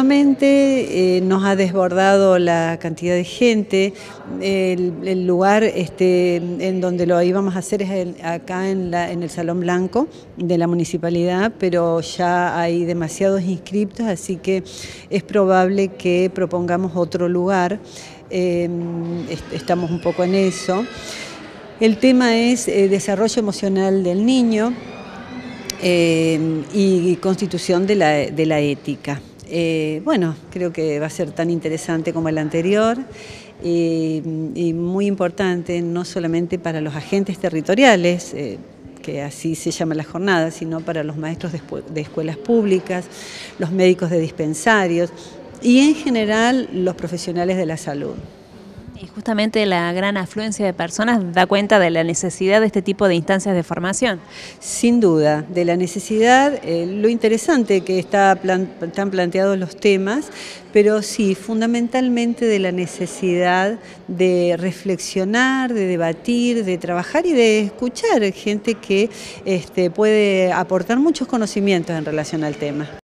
Efectivamente, nos ha desbordado la cantidad de gente. El lugar en donde lo íbamos a hacer es acá en el Salón Blanco de la Municipalidad, pero ya hay demasiados inscriptos, así que es probable que propongamos otro lugar. Estamos un poco en eso. El tema es desarrollo emocional del niño y constitución de la ética. Bueno, creo que va a ser tan interesante como el anterior y muy importante no solamente para los agentes territoriales, que así se llama la jornada, sino para los maestros de escuelas públicas, los médicos de dispensarios y en general los profesionales de la salud. Y justamente la gran afluencia de personas da cuenta de la necesidad de este tipo de instancias de formación. Sin duda, de la necesidad, lo interesante que están planteados los temas, pero sí, fundamentalmente de la necesidad de reflexionar, de debatir, de trabajar y de escuchar gente que puede aportar muchos conocimientos en relación al tema.